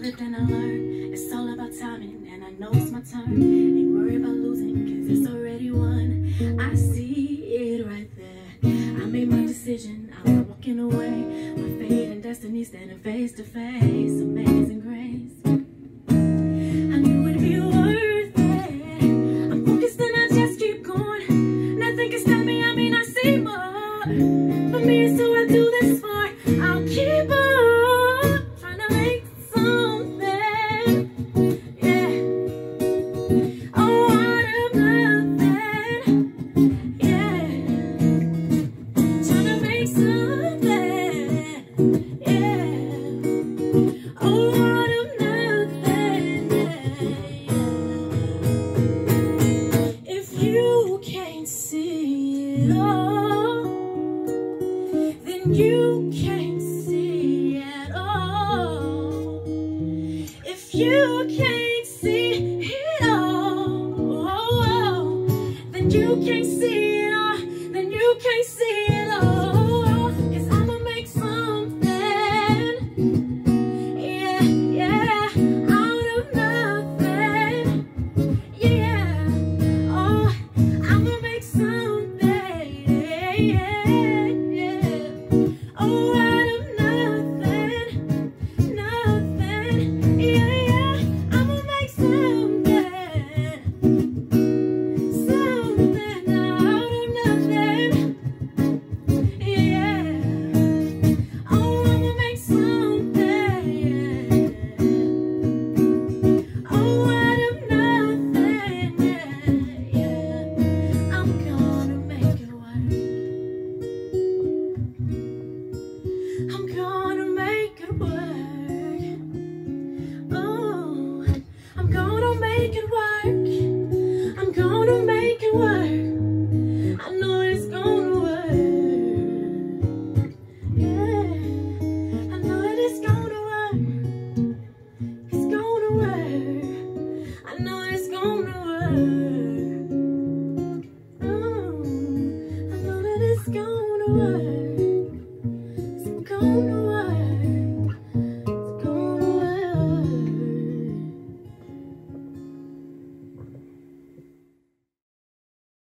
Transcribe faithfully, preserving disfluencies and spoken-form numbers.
lived and I learned. It's all about timing, and I know it's my turn. Ain't worried about losing, cause it's already won. I see it right there. I made my decision, I'm not walking away. My fate and destiny standing face to face. Amazing grace. I knew it'd be worth it. I'm focused and I just keep going. Nothing can stop me, I mean I see more. For me, so I do this for. I'll keep on trying to make something, yeah. Oh, out of nothing, yeah. Trying to make something, yeah. Oh, out of nothing, yeah. If you can't see it all, then you can't see at all. If you can't see it all, then you can't see it all. Then you can't see it all. Cause I'ma make something, yeah, yeah, out of nothing, yeah. Oh, I'ma make something, yeah, yeah. Oh, out of nothing, nothing, yeah, yeah. I'ma make something, something out of nothing, yeah. Oh, I'ma make something, yeah. Oh, out of nothing, yeah, yeah. I'm gonna make it work. I'm gonna make it work. Oh, I'm gonna make it work. I'm gonna make it work. I know it's gonna work. Yeah, I know that it's gonna work. It's gonna work. I know it's gonna work. Oh, I know that it's gonna work.